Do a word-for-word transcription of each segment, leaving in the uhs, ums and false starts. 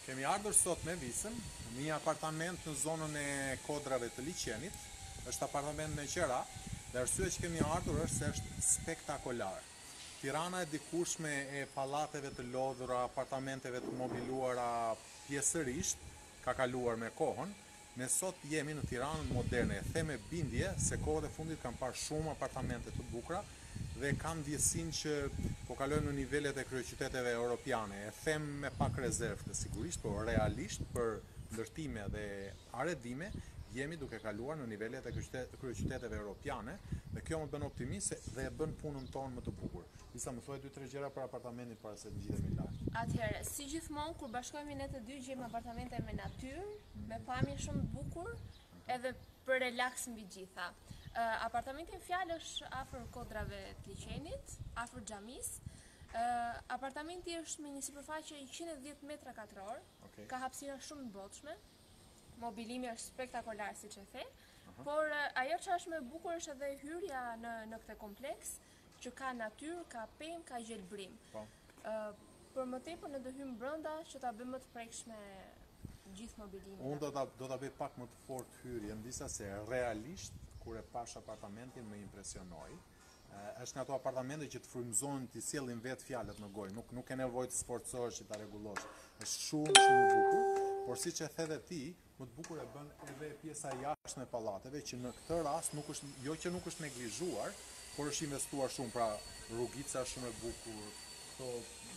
Kemi ardhur sot me visëm, një apartament në zonën e Kodrave të Liçenit. Është apartament me qera, dhe arsye që kemi ardhur është se është spektakolar. Tirana e dikushme e pallateve të lodhura, apartamenteve të mobiluara pjesërisht, ka kaluar me kohën. Ne sot jemi në Tiranën moderne, e them me bindje se kohët e fundit kam parë shumë apartamente të bukura dhe kam ndjesinë që po kalojmë në nivelet e kryeqyteteve europiane. E them me pak rezervë të sigurisht, por realisht për ndërtime dhe arredime jemi duke kaluar në nivelet e kryeqyteteve europiane dhe kjo më bën optimist dhe e bën punën tonë më të bukur. Disa më thuaj dy tre gjëra për apartamentin para se të ngjitemi lart. Atëherë, si gjithmonë kur bashkohemi ne të dy gjejmë apartamente me natyrë, me pamje shumë të bukur, edhe për relaks mbi gjitha. Uh, apartamenti në fjalë është afër Kodrave të Liçenit, afër xhamisë. Uh, apartamenti është me një sipërfaqe njëqind e dhjetë metra katror, Okay. ka hapësira shumë të bollshme. Mobilimi është spektakolar siç e the, por uh, ajo që është më e bukur është edhe hyrja në në këtë kompleks, që ka natyrë, ka pemë, ka gjelbrim. Po. Uh, për më tepër ne do hym brenda që ta bëjmë më të prekshme gjithë mobilimin. Unë do ta do ta bëj pak më të fortë hyrjen, disa se realisht kur e pash apartamentin më impresionoi. Është nga ato apartamente që të frymëzojnë, ti sjellin vetë fjalët në gojë, nuk nuk ke nevojë të sforcohesh që ta rregullosh. Është shumë shumë e bukur, por siç e the dhe ti, më të bukur e bën edhe pjesa jashtë e pallateve, që në këtë rast nuk është, jo që nuk është neglizhuar, por është investuar shumë, pra rrugica shumë e bukur, këto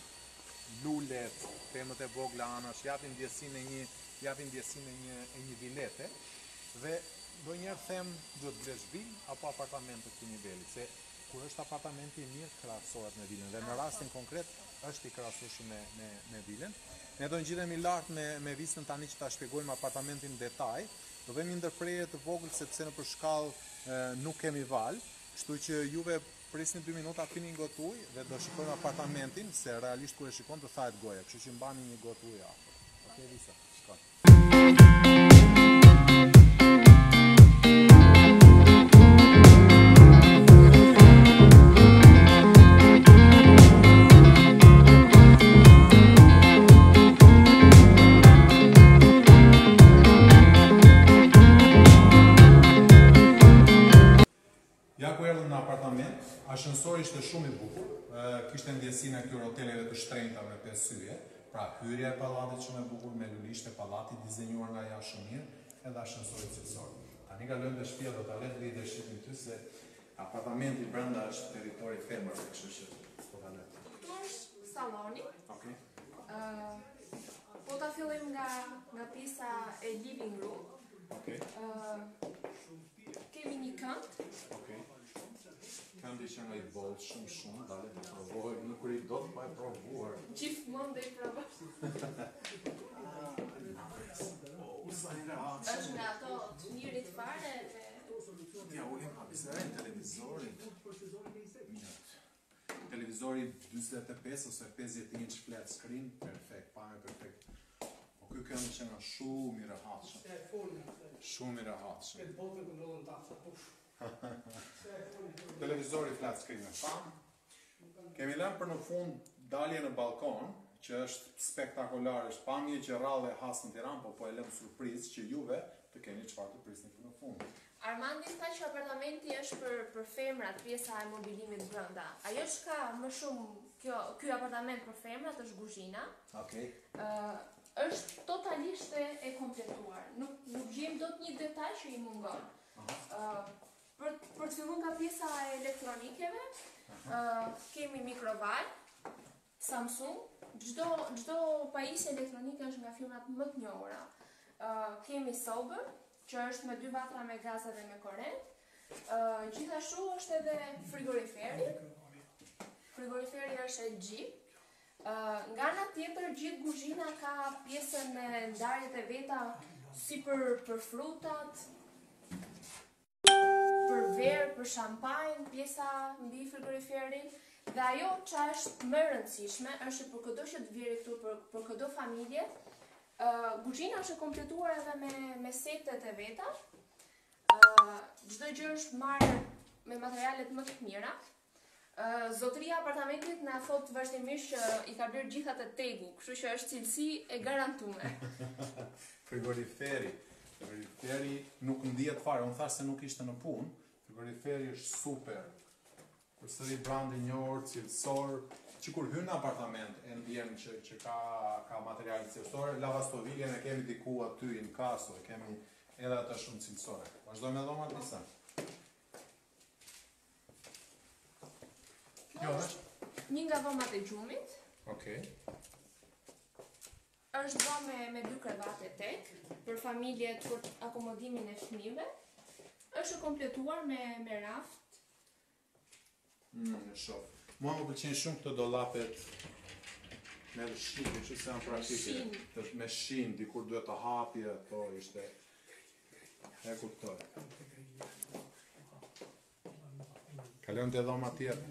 lulet, pemët e vogla anash, japin ndjesinë e një, japin ndjesinë e një e një vilete dhe ndonjëherë them duhet blesh vilë apo apartament të këtij niveli, se kur është apartamenti i mirë krahasohet me vilën dhe në rastin konkret është i krahasueshëm me me me vilën. Ne do ngjitemi lart me me vistën tani që ta shpjegojmë apartamentin në detaj. Do vëmë një ndërprerje të vogël sepse në për shkallë nuk kemi val, kështu që juve prisni dy minuta, pini një gotë ujë dhe do shikojmë apartamentin, se realisht kur e shikon të thahet goja, kështu që mbani një gotë ujë afër. Okej, Lisa, shkoj. Ja ku erdhëm në apartament, ascensori ishte shumë i bukur, kishte ndjesinë e këtyre hoteleve të shtrenjta me pesë syje, pra hyrja e pallatit shumë e bukur, me lulishte pallati dizenjuar nga jashtë shumë mirë, edhe ascensori cilësor. Tani kalojmë te shtëpia, do ta le të lidhë shqipin ty se apartamenti brenda është territori femërve, kështu që po ta lë. Këtu është salloni. Okej. Uh, po ta fillim nga nga pjesa e living room. Okej. Uh, kemi një kënd. Okej. Këndi që nga i bollë shumë shumë, dale të provoj, nuk kur i do të pa e provuar. Gjithmonë do i provoj. Është nga ato të mirit fare me Ja, ulim pa biserajnë televizorin. Televizori dyzet e pesë ose pesëdhjetë inç flat screen, perfekt, pa me perfekt. Po ky kënd që nga shumë i rehatshëm. Shumë i rehatshëm. Televizori flat screen e pam. Kemi lënë për në fund dalje në balkon, që është spektakolar, është pamje që rrallë e has në Tiranë, po po e lëmë surprizë që juve të keni çfarë të prisni për në fund. Armandi tha që apartamenti është për për femrat, pjesa e mobilimit brenda. Ajo që ka më shumë kjo ky apartament për femrat është kuzhina. Okej. Ë është totalisht e, e kompletuar. Nuk nuk gjejmë dot një detaj që i mungon. Ë për për të filluar nga pjesa e elektronikeve, ë kemi mikrovalë, Samsung, çdo çdo pajisje elektronike është nga firmat më të njohura. Ë kemi Sober, që është me dy vatra me gaz edhe me korrent. Uh, gjithashtu është edhe frigoriferi. Frigoriferi është L G. Uh, nga ana tjetër gjithë kuzhina ka pjesën e ndarjet e veta si për për frutat, për verë, për shampanjë, pjesa mbi frigoriferin. Dhe ajo që është më e rëndësishme është për çdo që të vjerë këtu për për çdo familje, Uh, kuzhina është e kompletuar edhe me, me setet e veta. Uh, Çdo gjë është marrë me materialet më të mira. Uh, Zotëria e apartamentit na thot vazhdimisht që i ka bërë gjitha të tegu, kështu që është cilësi e garantuar. Frigoriferi. Frigoriferi nuk ndihet fare, unë thash se nuk ishte në punë. Frigoriferi është super. Përsëri brandi një orë, cilësor, që kur hyn në apartament e ndjen që, që ka, ka materiale cilësore, lavastoviljen e kemi diku aty në kaso, e kemi edhe atë shumë cilësore. Vazhdojmë me dhomat disa. Kjo është një nga dhomat e gjumit. Okej. Është dhomë me, me dy krevate tek, për familjet për akomodimin e fëmijëve. Është kompletuar me, me raft. Mm, e shoh. Mua më pëlqejnë shumë këto dollapet me shinë, që se janë praktike. Të- Me shinë, dikur duhet të hapje, to ishte. E kuptoj. Kalojmë te dhoma tjetër.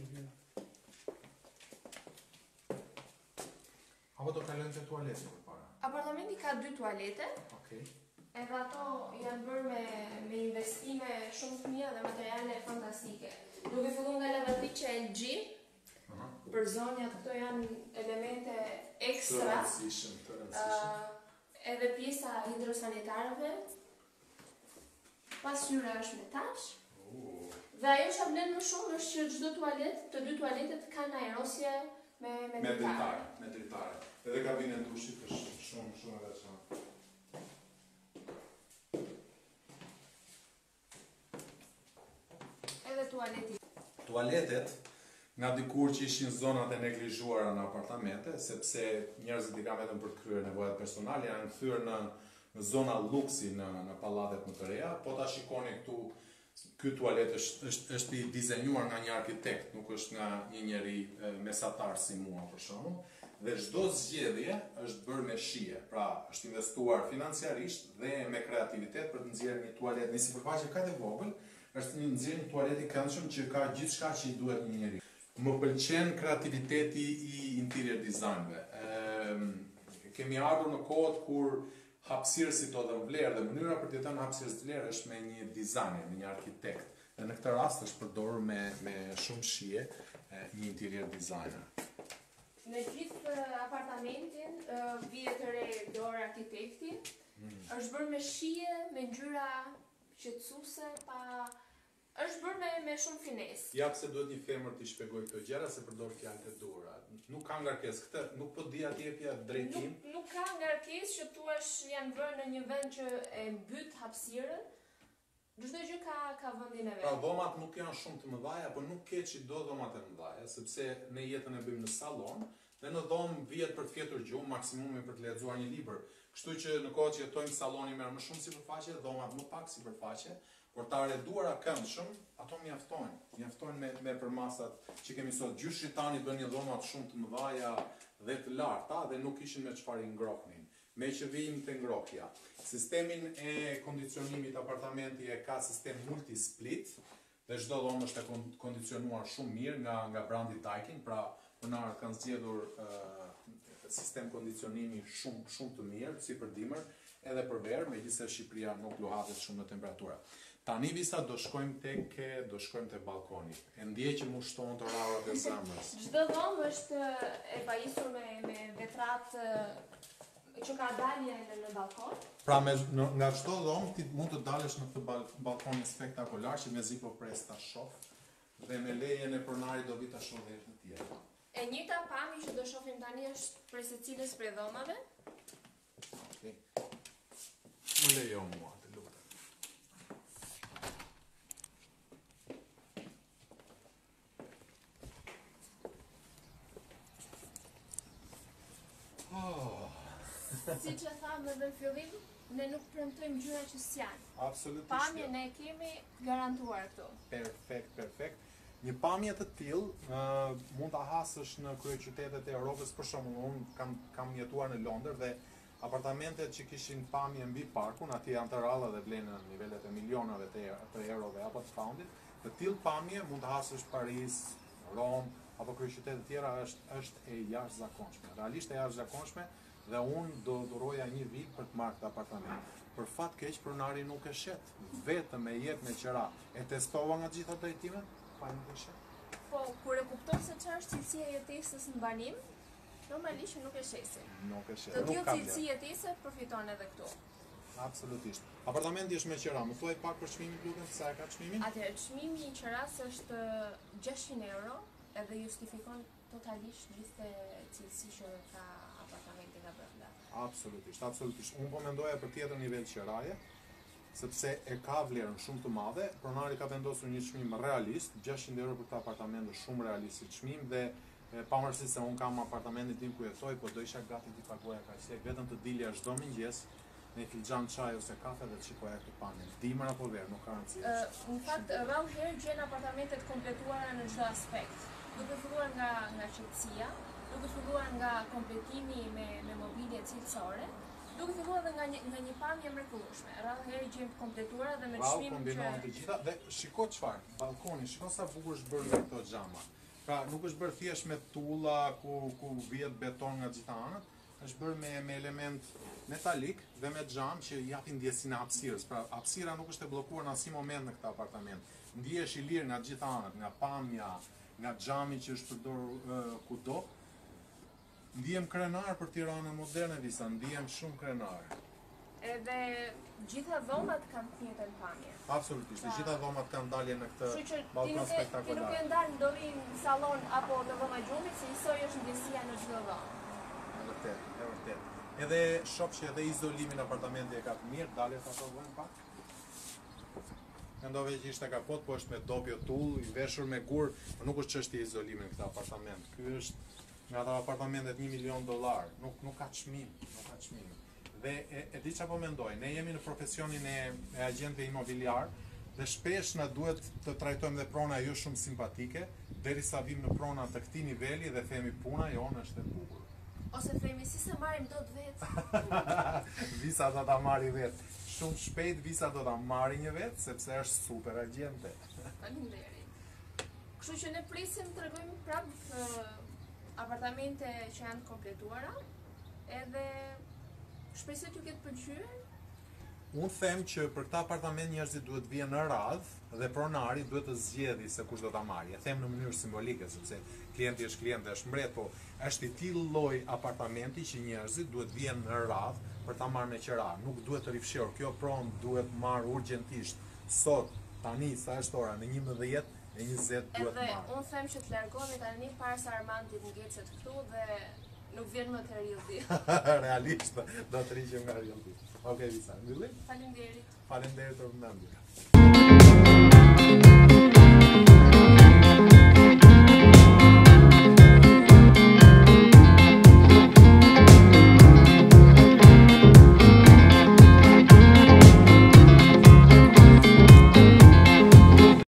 Apo do kalojmë te tualeti përpara? Apartamenti ka dy tualete, Okej. edhe ato janë bërë me, me investime shumë të mira dhe materiale fantastike. Duke filluar nga lavatriçe L G, Aha. për zonjat këto janë elemente Të ekstra. rëndësishëm, të rëndësishëm. Uh, edhe pjesa hidrosanitarëve, pasqyra është me tash. Uh, Dhe ajo që vlen më shumë është që çdo tualet, të dy tualetet kanë aerosje me me me dritare. dritare, me dritare. Edhe kabina e dushit është shumë, shumë e veçantë. Edhe tualeti. Tualetet, nga dikur që ishin zonat e neglizhuara në apartamente, sepse njerëzit i kanë vetëm për të kryer nevojat personale, janë kthyer në, në zona luksi në, në pallatet më të reja, po ta shikoni këtu, ky tualet është, është, është i dizenjuar nga një arkitekt, nuk është nga një njeri e, mesatar si mua për shembull, dhe çdo zgjedhje është bërë me shije, pra është investuar financiarisht dhe me kreativitet për të nxjerrë një tualet në sipërfaqe kaq të vogël, është një nxjerrë një tualet i këndshëm që ka gjithçka që i duhet një njeri. Më pëlqen kreativiteti i interior designve. Ehm, kemi ardhur në kohët kur hapësirësit o dhe vlerë dhe mënyra për të thënë hapësirës të vlerë është me një dizajner, me një arkitekt. Dhe në këtë rast është përdorur me, me shumë shije e, një interior designer. Në gjithë uh, apartamentin, uh, vije të re dorë arkitekti, Mm. është bërë me shije, me ngjyra qetësuese, pa është bërë me, me shumë finesë. Ja pse duhet një femër të shpjegoj këto gjëra se përdor fjalë të duhura. Nuk ka ngarkesë këtë, nuk po di atje jepja drejtim. Nuk, nuk ka ngarkesë që thuash janë vënë në një vend që e mbyt hapësirën. Çdo gjë ka ka vendin e Pra vet. dhomat nuk janë shumë të mëdha, po nuk ke që do dhomat e mëdha, sepse ne jetën e bëjmë në sallon dhe në dhomë vihet për të fjetur gjumë, maksimumi për të lexuar një libër. Kështu që në kohë që jetojmë salloni merr më shumë sipërfaqe, dhomat më pak sipërfaqe, por ta reduara këndshëm, ato mjaftojnë. Mjaftojnë me me përmasat që kemi sot. Gjysh shitani bën një dhomat shumë të mëdha dhe të larta dhe nuk kishin me çfarë i ngrohnin. Me që vijmë te ngrohja. Sistemin e kondicionimit apartamenti e ka sistem multi-split dhe çdo dhomë është e kondicionuar shumë mirë nga nga brandi Daikin, pra pronar kanë zgjedhur uh, sistem kondicionimi shumë shumë të mirë si për dimër edhe për verë, megjithëse Shqipëria nuk luhatet shumë në temperatura. Tani visa do shkojmë tek do shkojmë te balkoni. E ndjej që mu shtohen të raurat e zemrës. Çdo dhomë është e pajisur me me vetrat që ka dalje në, në balkon. Pra me, në, nga çdo dhomë ti mund të dalësh në këtë bal, balkonin spektakolar që mezi po pres ta shoh dhe me lejen e pronarit do vi ta shoh edhe të tjerë. E njëjta pamje që do shohim tani është për secilës prej dhomave. Okej. Më lejo mua, të lutem. Oh. Siç e thamë edhe në fillim, ne nuk premtojmë gjëra që s'janë. Absolutisht. Pamjen e kemi garantuar këtu. Perfekt, perfekt. Një pamje të tillë uh, mund ta hasësh në kryeqytetet e Europës, për shembull, unë kam kam jetuar në Londër dhe apartamentet që kishin pamje mbi parkun, aty janë të ralla dhe vlen në nivelet e milionave të, të eurove apo të poundit. Të tillë pamje mund të hasësh Paris, Rom apo kryeqytete të tjera është është e jashtëzakonshme. Realisht e jashtëzakonshme dhe unë do duroja një vit për të marrë këtë apartament. Për fat keq pronari nuk e shet, vetëm e jep me qira. E testova nga gjitha drejtimet, pa nuk e shet. po kur e kupton se çfarë është cilësia e jetesës në banim, normalisht nuk e shesin. Nuk e shes. Të Nuk tillë ka cilësi jetese përfiton edhe këtu. Absolutisht. Apartamenti është me qira, më thuaj pak për çmimin lutem, sa e ka çmimin? Atëherë çmimi i qeras është gjashtëqind euro, edhe justifikon totalisht gjithë cilësi që ka apartamenti nga brenda. Absolutisht, absolutisht. Unë po mendoja për tjetër nivel qiraje, sepse e ka vlerën shumë të madhe. Pronari ka vendosur një çmim realist, gjashtëqind euro për këtë apartament është shumë realist si çmim dhe e, pavarësisht se unë kam apartamentin tim ku jetoj, po do isha gati t'i paguaja kaq, vetëm të dilja çdo mëngjes në një filxhan çaj ose kafe dhe të shikoja këtë pamjen. Dimër apo verë, nuk ka rëndësi. Në fakt, rrallë herë gjen apartamentet kompletuara në çdo aspekt. Duke filluar nga nga qetësia, duke filluar nga kompletimi me me mobilje cilësore, duke filluar edhe nga një, nga një pamje mrekullueshme. Rrallë herë gjen të kompletuara dhe me Bravo, çmim kombinohen të gjitha dhe shiko çfarë, balkoni, shiko sa bukur është bërë nga këto xhama. Pra nuk është bërë thjesht me tulla ku ku vjet beton nga gjitha anët, është bërë me me element metalik dhe me xham që japin ndjesinë e hapësirës. Pra hapësira nuk është e bllokuar në asnjë moment në këtë apartament. Ndihesh i lirë nga gjitha anët, nga pamja, nga xhami që është përdorur uh, kudo. Ndihem krenar për Tiranën moderne Visa, ndihem shumë krenar. Edhe gjitha dhomat kanë të njëjtën pamje. Absolutisht, të gjitha dhomat kanë dalje në këtë Kështu që ti balkon nuk e ti spektakolar. nuk e ndan ndorin në sallon apo në dhoma gjumit, se njësoj është ndjesia në çdo dhomë. E vërtet, e vërtet. Edhe shoh që edhe izolimin apartamenti e ka të mirë, dalje ta provojmë pak. Mendove që ishte kapot, po është me dopjo tull, i veshur me gur, por nuk është çështje izolimi në këtë apartament. Ky është nga ato apartamentet një milion dollar, nuk nuk ka çmim, nuk ka çmim. Dhe e, e di çfarë po mendoj, ne jemi në profesionin e, e agjentëve imobiliar dhe shpesh na duhet të trajtojmë dhe prona jo shumë simpatike, derisa vim në prona të këtij niveli dhe themi puna jonë është e bukur. Ose themi si se marrim dot vetë. Visa do ta marri vetë. Shumë shpejt Visa do ta marri një vetë sepse është super agjente. Faleminderit. Kështu që ne prisim të tregojmë prapë uh, apartamente që janë të kompletuara, edhe shpresoj t'ju ketë pëlqyer. Unë them që për këtë apartament njerëzit duhet vjen në radhë dhe pronari duhet të zgjedhë se kush do ta marrë. E them në mënyrë simbolike sepse klienti është klient, është mbret, po është i tillë lloj apartamenti që njerëzit duhet vjen në radhë për ta marrë me qira. Nuk duhet të rifshirë. Kjo pronë duhet marrë urgjentisht. Sot, tani sa është ora, në njëmbëdhjetë e njëzet duhet marrë. Edhe unë them që të largohemi tani para se Armandit ngecet këtu dhe nuk vjen më të rrjedhi. Realisht do të rriqem nga rrjedhi. Okej, Visa, mbyllim? Faleminderit. Faleminderit për vëmendjen.